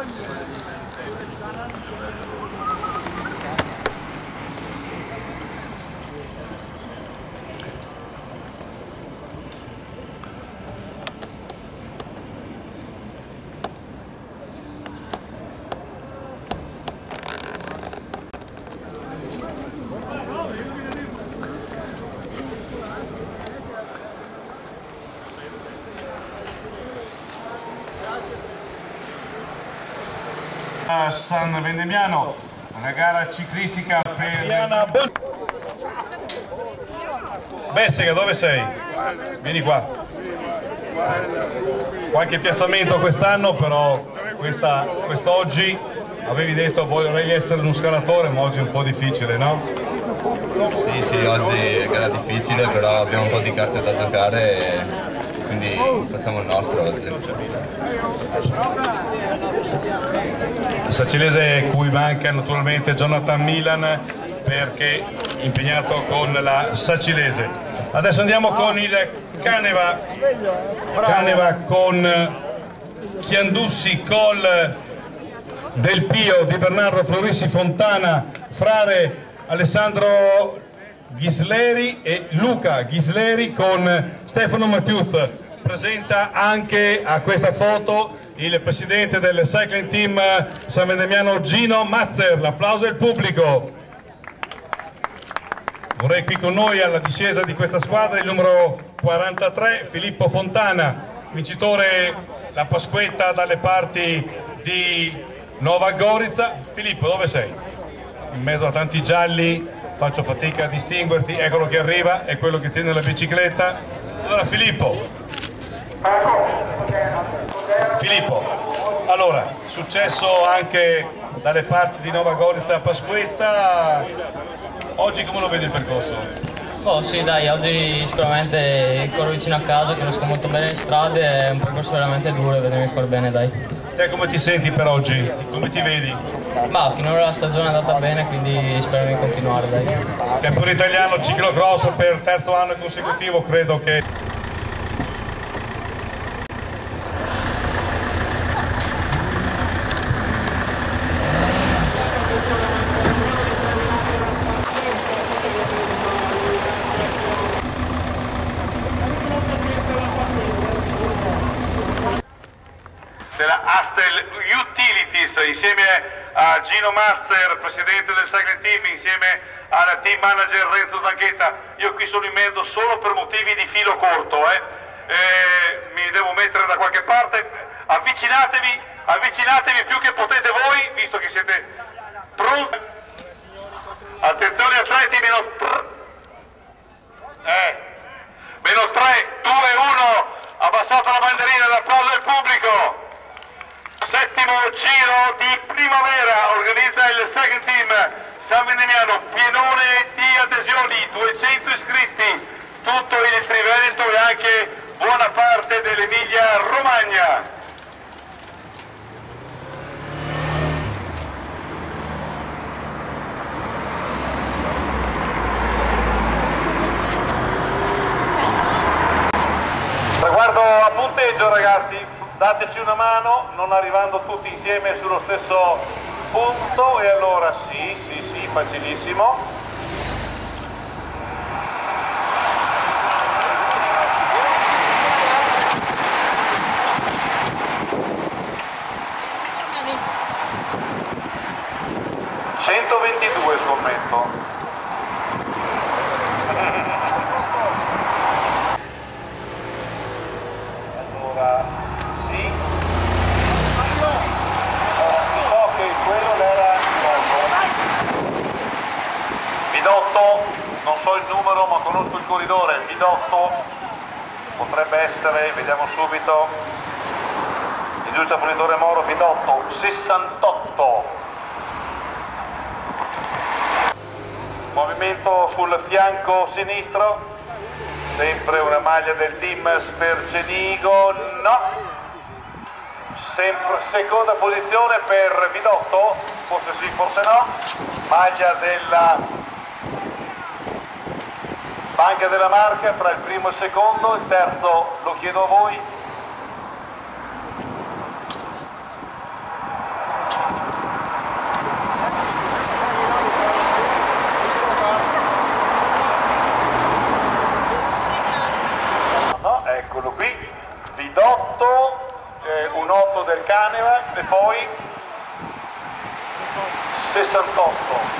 San Vendemiano, una gara ciclistica per... Bessega, dove sei? Vieni qua. Qualche piazzamento quest'anno, però quest'oggi avevi detto vorrei essere uno scalatore, ma oggi è un po' difficile, no? Sì, oggi è gara difficile, però abbiamo un po' di carte da giocare e quindi facciamo il nostro oggi. Sacilese cui manca naturalmente Jonathan Milan perché impegnato con la Sacilese. Adesso andiamo con il Caneva con Chiandussi, Col Del Pio, Di Bernardo, Florissi, Fontana, Frare, Alessandro Ghisleri e Luca Ghisleri con Stefano Mattiuz. Presenta anche a questa foto il presidente del Cycling Team San Vendemiano Gino Mazzer. L'applauso del pubblico. Vorrei qui con noi alla discesa di questa squadra il numero 43 Filippo Fontana, vincitore la Pasquetta dalle parti di Nova Gorica. Filippo, dove sei? In mezzo a tanti gialli, faccio fatica a distinguerti. Eccolo che arriva, è quello che tiene la bicicletta. Allora Filippo, allora, successo anche dalle parti di Nova Gorica Pasquetta, oggi come lo vedi il percorso? Oh sì dai, oggi sicuramente corro vicino a casa, conosco molto bene le strade, è un percorso veramente duro e vedremo il cuore bene dai. Te come ti senti per oggi? Come ti vedi? Ma finora la stagione è andata bene, quindi spero di continuare dai. Campione italiano ciclocross per terzo anno consecutivo, credo che... della Astel Utilities insieme a Gino Mazzer, presidente del Cycling Team, insieme al team manager Renzo Zanchetta. Io qui sono in mezzo solo per motivi di filo corto, mi devo mettere da qualche parte. Avvicinatevi più che potete voi, visto che siete pronti. Attenzione atleti, meno 3, 2, 1, abbassata la bandierina, l'applauso del pubblico. Settimo giro di primavera, organizza il Cycling Team San Vendemiano, pienone di adesioni, 200 iscritti, tutto il Triveneto e anche buona parte dell'Emilia Romagna. Traguardo a punteggio ragazzi. Dateci una mano, non arrivando tutti insieme sullo stesso punto, e allora sì, facilissimo. ...122 scommetto. Non so il numero ma conosco il corridore, Vidotto potrebbe essere, vediamo subito, il giusto fornitore Moro, Vidotto, 68. Movimento sul fianco sinistro, sempre una maglia del team Spergenigo, no, sempre seconda posizione per Vidotto, forse sì, forse no, maglia della Banca della Marca fra il primo e il secondo, il terzo lo chiedo a voi. del Caneva e poi 68.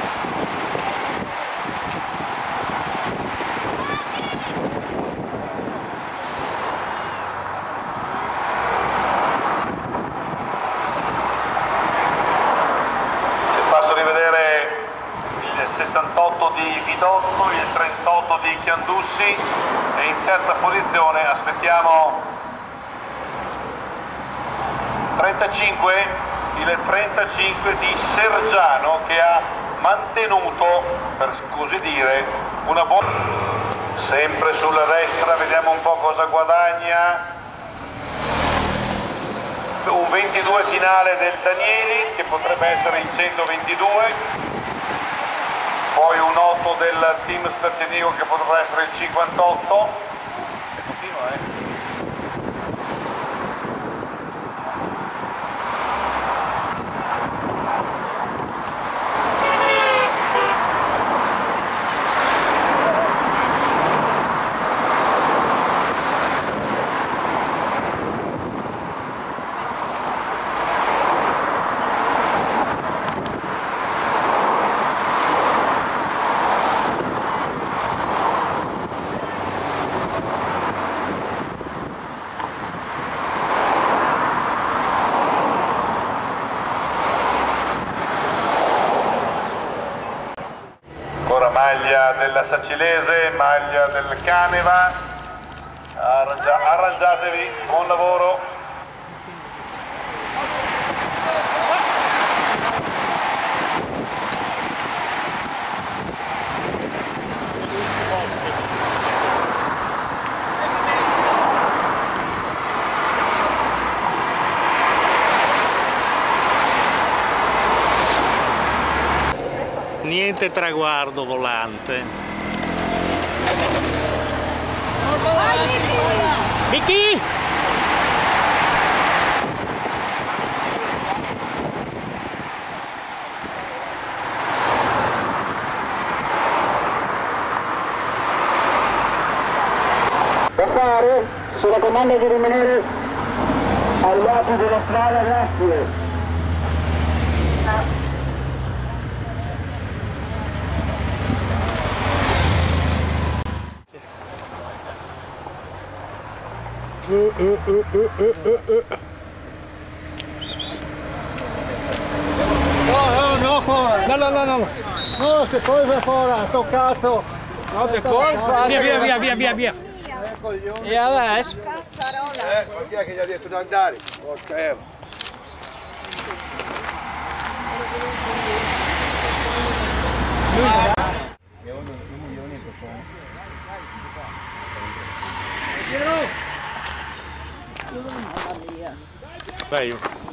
Il 68 di Vidotto, il 38 di Chiandussi e in terza posizione aspettiamo 35, il 35 di Sergiano che ha mantenuto, per così dire, una buona... Sempre sulla destra, vediamo un po' cosa guadagna. Un 22 finale del Danieli che potrebbe essere il 122. Poi un 8 del team Spercenico che potrà essere il 58. Continua, maglia della Sacilese, maglia del Caneva, arrangiatevi, buon lavoro. Niente traguardo volante. Miki! Passare, si raccomanda di rimanere ai lati della strada, grazie. No, fuori! No, se poi vai fuori, sto cazzo! No, te poi Via! E adesso? Ma chi è che gli ha detto di andare? Porca Eva! Vai.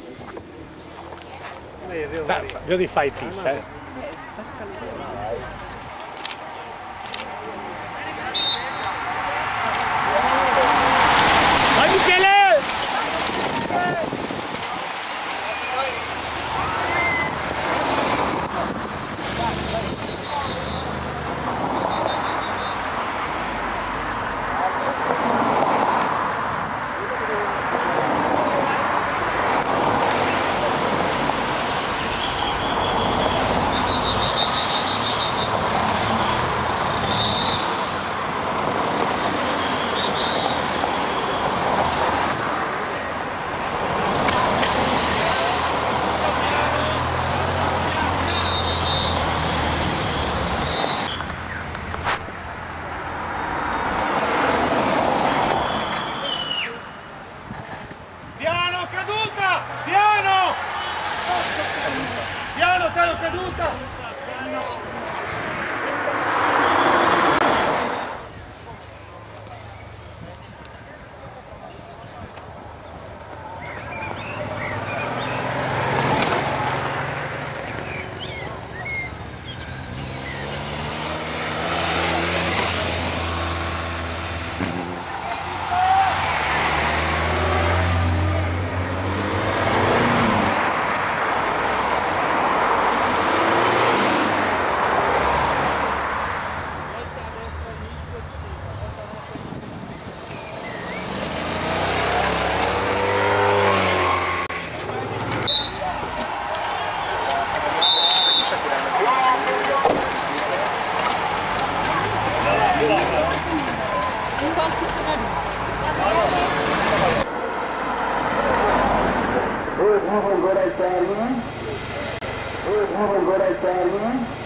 Io ti fai pif, Vai Michele! arriva ancora il termine. Arriva ancora il termine.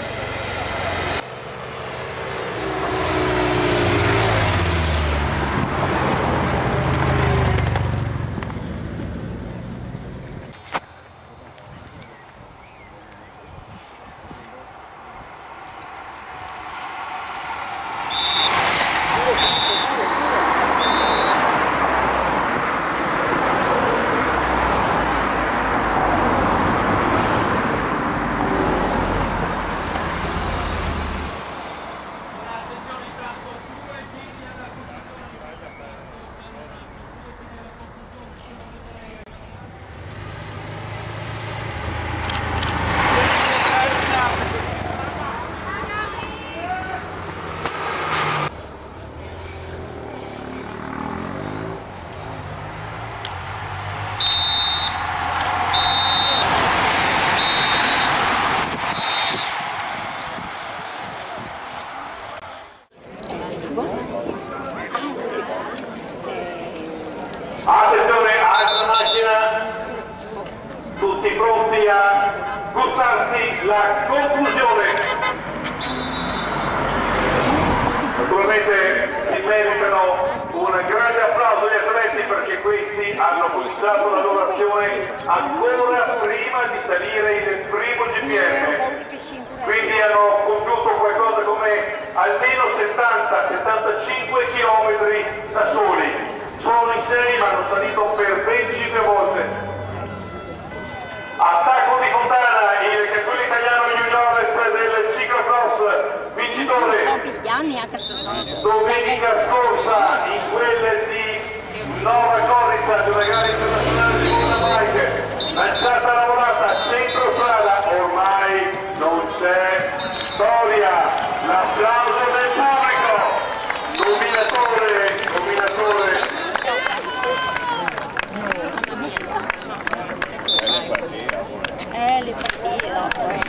Attenzione, altra macchina, tutti pronti a gustarsi la conclusione. Naturalmente si meritano un grande applauso agli atleti perché questi hanno cominciato la loro azione ancora prima di salire il primo GPM. Quindi hanno compiuto qualcosa come almeno 70-75 km da soli. Sono in 6 ma hanno salito per ben 5 volte. Attacco di Fontana, il campione italiano juniores del ciclocross, vincitore domenica scorsa in quelle di Nova Gorica, di una gara internazionale di mountain bike, lanciata lavorata, centro strada, ormai non c'è storia, l'applauso del pubblico, dominatore. Le partite dopo.